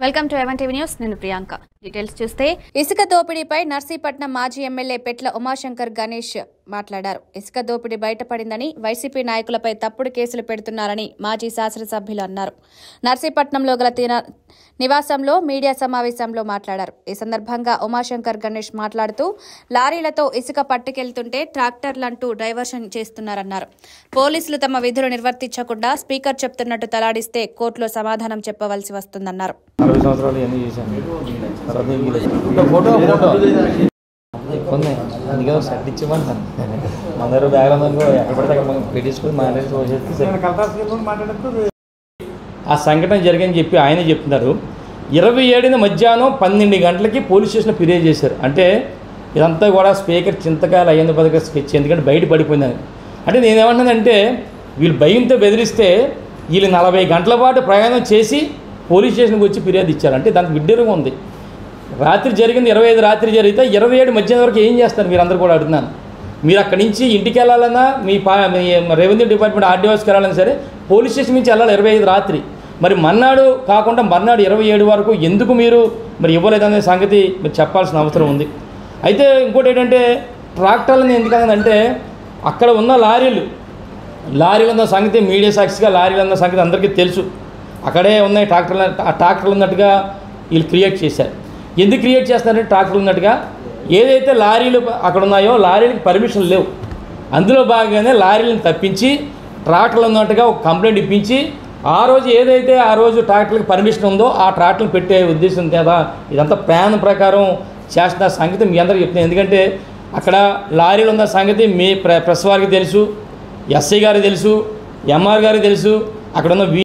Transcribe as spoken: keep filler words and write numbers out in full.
Welcome to A one T V news. నేను Priyanka. Details చూస్తే ఇసుక దోపిడీపై నర్సీపట్నం మాజీ ఎమ్మెల్యే పెట్ల ఉమాశంకర్ గణేష్ మాట్లాడారు. ఇసుక దోపిడీ బయటపడిందని, వైసీపీ నాయకులపై తప్పుడు కేసులు పెడుతున్నారని మాజీ శాసనసభ్యులు అన్నారు. నర్సీపట్నంలో గల తీన నివాసంలో మీడియా సమావేశంలో మాట్లాడారు. ఈ సందర్భంగా ఉమాశంకర్ గణేష్ మాట్లాడుతూ లారీలతో ఇసుక పట్టుకెళ్తుంటే ట్రాక్టర్లంటూ డైవర్షన్ చేస్తున్నారన్నారు. పోలీసులు తమ విధులు నిర్వర్తించకుండా స్పీకర్ చెప్తున్నట్టు తలాడిస్తే కోర్టులో సమాధానం చెప్పవలసి వస్తుందన్నారు. ఆ సంఘటన జరిగిందని చెప్పి ఆయనే చెప్తున్నారు. ఇరవై ఏడున మధ్యాహ్నం పన్నెండు గంటలకి పోలీస్ స్టేషన్ ఫిర్యాదు చేశారు. అంటే ఇదంతా కూడా స్పీకర్ చింతకాయలు అయ్యేందు పదక స్కెచ్, ఎందుకంటే బయట పడిపోయిందని. అంటే నేనేమంటున్నానంటే వీళ్ళు భయంతో బెదిరిస్తే వీళ్ళు నలభై గంటల పాటు ప్రయాణం చేసి పోలీస్ స్టేషన్కి వచ్చి ఫిర్యాదు ఇచ్చారు. అంటే దానికి విడ్డూరంగా ఉంది. రాత్రి జరిగింది ఇరవై ఐదు రాత్రి జరిగితే ఇరవై ఏడు మధ్యాహ్నం వరకు ఏం చేస్తారు మీరు అందరూ కూడా అడుగుతున్నాను. మీరు అక్కడి నుంచి ఇంటికి వెళ్ళాలన్నా మీ పా మీ రెవెన్యూ డిపార్ట్మెంట్ ఆర్డీఓస్కి వెళ్ళాలన్నా సరే పోలీస్ స్టేషన్ నుంచి వెళ్ళాలి ఇరవై ఐదు రాత్రి. మరి మర్నాడు కాకుండా మర్నాడు ఇరవై ఏడు వరకు ఎందుకు మీరు మరి ఇవ్వలేదనే సంగతి మీరు చెప్పాల్సిన అవసరం ఉంది. అయితే ఇంకోటి ఏంటంటే ట్రాక్టర్లని ఎందుకనంటే అక్కడ ఉన్న లారీలు లారీలు ఉన్న సంగతి మీడియా సాక్షిగా లారీలు ఉన్న సంగతి అందరికీ తెలుసు. అక్కడే ఉన్నాయి ట్రాక్టర్లు. ఆ ట్రాక్టర్లు ఉన్నట్టుగా వీళ్ళు క్రియేట్ చేశారు. ఎందుకు క్రియేట్ చేస్తారంటే ట్రాక్టర్లు ఉన్నట్టుగా ఏదైతే లారీలు అక్కడ ఉన్నాయో లారీలకు పర్మిషన్ లేవు. అందులో భాగంగానే లారీలను తప్పించి ట్రాక్టర్లు ఉన్నట్టుగా ఒక కంప్లైంట్ ఇప్పించి ఆ రోజు ఏదైతే ఆ రోజు ట్రాక్టర్లకు పర్మిషన్ ఉందో ఆ ట్రాక్టర్లు పెట్టే ఉద్దేశం కదా ఇదంతా ప్లాన్ ప్రకారం చేస్తున్న సంగతి మీ అందరికీ చెప్తున్నాను. ఎందుకంటే అక్కడ లారీలు ఉన్న సంగతి మీ ప్రెస్ వారికి తెలుసు, ఎస్ఐ గారికి తెలుసు, ఎంఆర్ గారికి తెలుసు, అక్కడ ఉన్న